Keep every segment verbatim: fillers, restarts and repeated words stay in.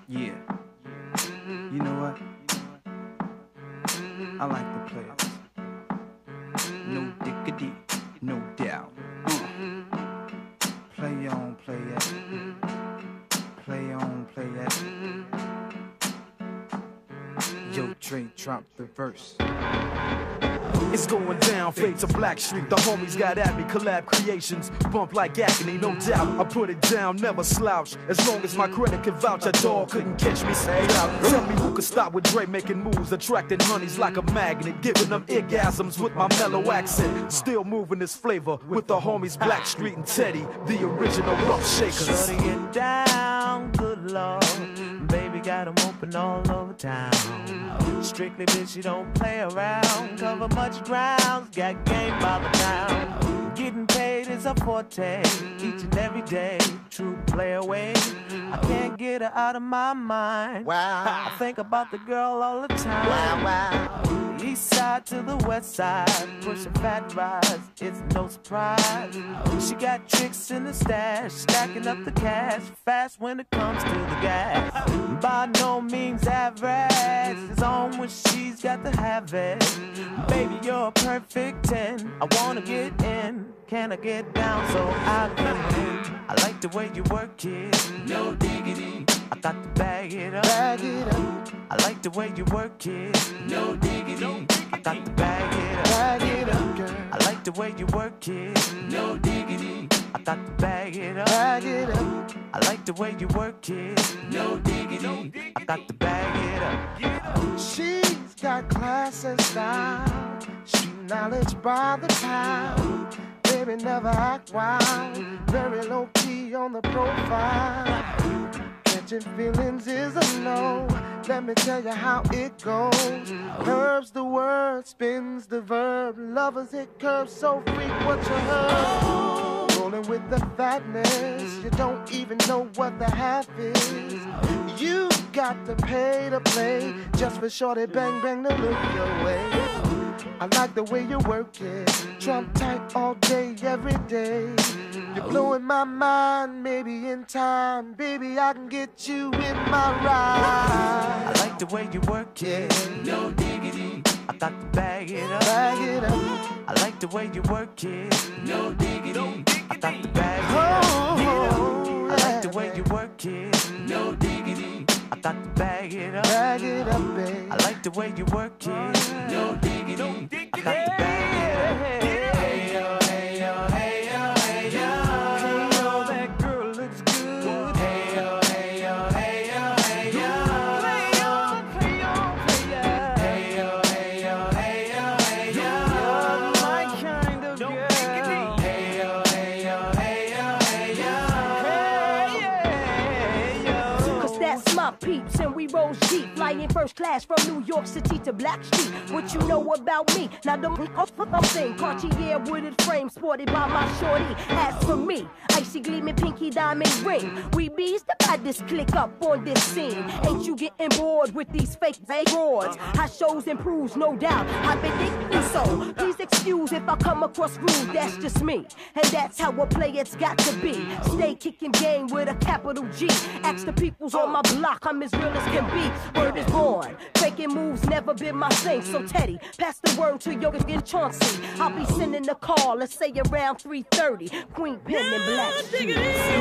Yeah. You know what? I like the players. No diggity, no doubt. Uh. Play on, play it. Play on, play it. Yo, Dre, drop the verse. It's going down, fade to Black Street. The homies got at me, collab creations. Bump like agony, no doubt. I put it down, never slouch. As long as my credit can vouch, a dog couldn't catch me. Say out. Tell me who could stop with Dre making moves, attracting honeys like a magnet, giving them orgasms with my mellow accent. Still moving this flavor with the homies Black Street and Teddy, the original rough shakers. Shutting it down, good lord. Baby got 'em open all over town. Strictly bitch, you don't play around. Cover much ground, got game by the pound. Getting paid is a forte, each and every day. True play away. I can't get her out of my mind. Wow. I think about the girl all the time. Wow, wow. East side to the west side, pushing fat rides, it's no surprise. She got tricks in the stash, stacking up the cash, fast when it comes to the gas. By no means average, it's on when she's got to have it. Baby, you're a perfect ten, I wanna get in. Can I get down so I can win? I like the way you work it, no diggity. I got to bag it up, bag it up. I like the way you work it, no diggity. I got to bag it up, bag it up, girl. I like the way you work it, no diggity. I got to bag it up, bag it up. I like the way you work it, no diggity. I got to bag it up. She's got class and style, street knowledge by the pound. Baby never act wild, very low key on the profile. Catching feelings is a no. Let me tell you how it goes. Curves the word, spins the verb. Lovers hit curves so freak what you heard. Rolling with the fatness, you don't even know what the half is. You got to pay to play just for shorty bang bang to look your way. I like the way you work it, Trump tight all day, every day. You're blowing my mind, maybe in time, baby, I can get you in my ride. I like the way you work it, no diggity. I got to bag it up, bag it up. I like the way you work it, no diggity. I got to bag it up, oh, I like the way you work it, no diggity. I got to bag it up, bag it up, babe. I like the way you work it, no diggity. I got to bag it up. Hey yo, hey yo, hey yo, hey yo. Hey yo, that girl looks good. Hey yo, hey yo, hey yo, hey yo. Play on, play on, play on. Hey yo, hey yo, hey yo, hey yo. You're my kind of girl. Hey yo, hey yo, hey yo, hey yo. Hey yo. Cause that's my peeps and we rose deep, flying first class from New York City to Black Street. What you know about me? Now don't I'm saying Cartier wooded frame sported by my shorty. As for me, icy gleaming pinky diamond ring. We bees the baddest click up on this scene. Ain't you getting bored with these fake fake roars? How shows improves, no doubt. I've been thinking so. Please excuse if I come across rude. That's just me, and that's how a player's got to be. Stay kicking game with a capital G. Ask the peoples on my block, I'm as real as can be. Word is born. Faking moves never been my thing. So Teddy, pass the word to your in Chauncey. I'll be sending a call, let's say around three thirty. Queen Pen and Black Street.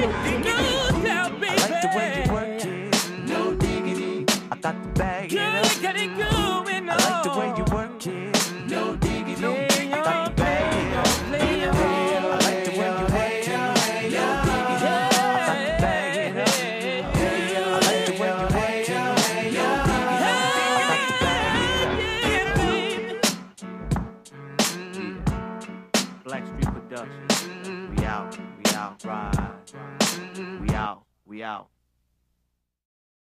I like the way you work it, no diggity. I got to bag it up. I like the way you work it, no diggity. I got to bag it up. I like the way you work it, no diggity. I got to bag it up. I like the way you work it, no diggity. I got to bag it up. Black Street Productions. We out, we out, ride. We out, we out.